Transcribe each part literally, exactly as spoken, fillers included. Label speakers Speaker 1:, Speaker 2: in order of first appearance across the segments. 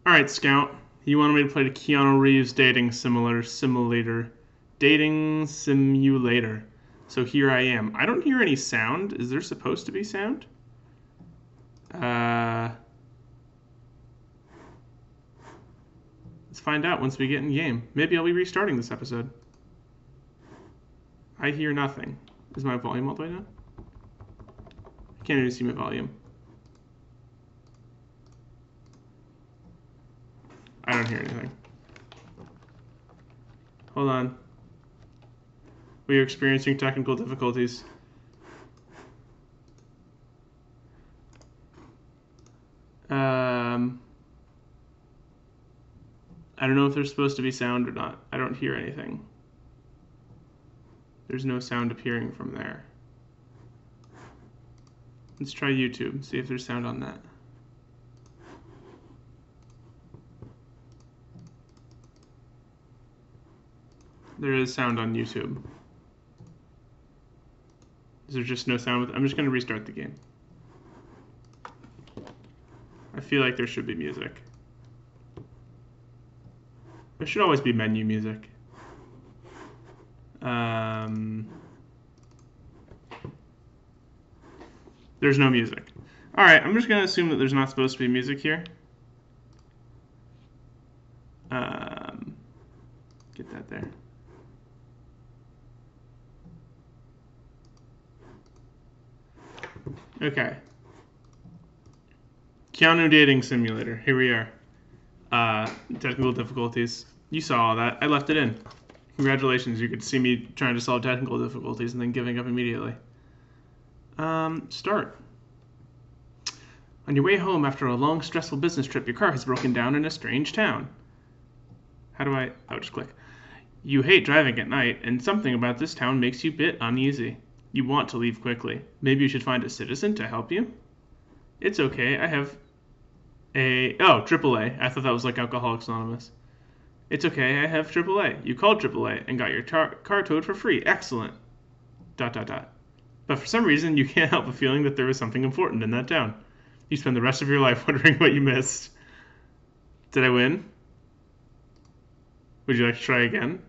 Speaker 1: Alright, Scout. You wanted me to play the Keanu Reeves dating simulator simulator. Dating simulator. So here I am. I don't hear any sound. Is there supposed to be sound? Uh, let's find out once we get in game. Maybe I'll be restarting this episode. I hear nothing. Is my volume all the way down? I can't even see my volume. I don't hear anything. Hold on. We are experiencing technical difficulties. Um, I don't know if there's supposed to be sound or not. I don't hear anything. There's no sound appearing from there. Let's try YouTube, see if there's sound on that. There is sound on YouTube. Is there just no sound? I'm just going to restart the game. I feel like there should be music. There should always be menu music. Um, there's no music. Alright, I'm just going to assume that there's not supposed to be music here. Um, get that there. Okay. Keanu dating simulator. Here we are. Uh, technical difficulties. You saw all that. I left it in. Congratulations. You could see me trying to solve technical difficulties and then giving up immediately. Um, start. On your way home after a long, stressful business trip, your car has broken down in a strange town. How do I... Oh, just click. You hate driving at night, and something about this town makes you a bit uneasy. You want to leave quickly. Maybe you should find a citizen to help you? It's okay. I have a... Oh, triple A. I thought that was like Alcoholics Anonymous. It's okay. I have triple A. You called triple A and got your tar car towed for free. Excellent. Dot, dot, dot. But for some reason, you can't help but feeling that there was something important in that town. You spend the rest of your life wondering what you missed. Did I win? Would you like to try again?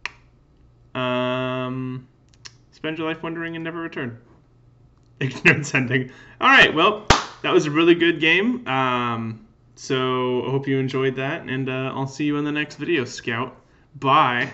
Speaker 1: Um... Spend your life wondering and never return. Ignorance ending. Alright, well, that was a really good game. Um, so, I hope you enjoyed that, and uh, I'll see you in the next video, Scout. Bye.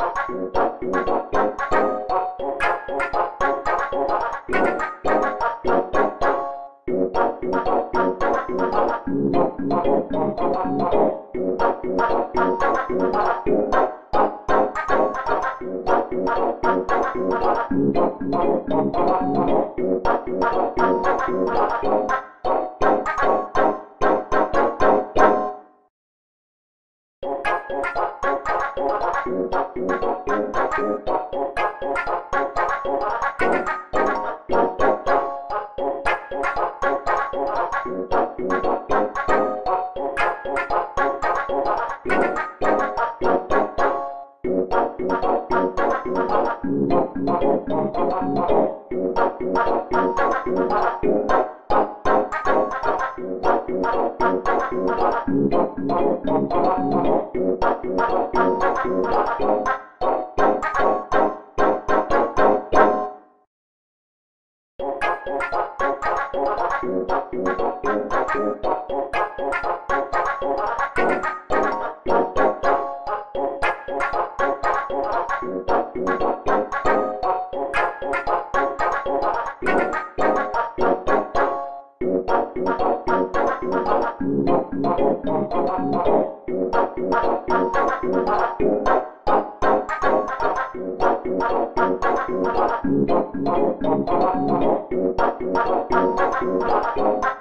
Speaker 2: Thank you.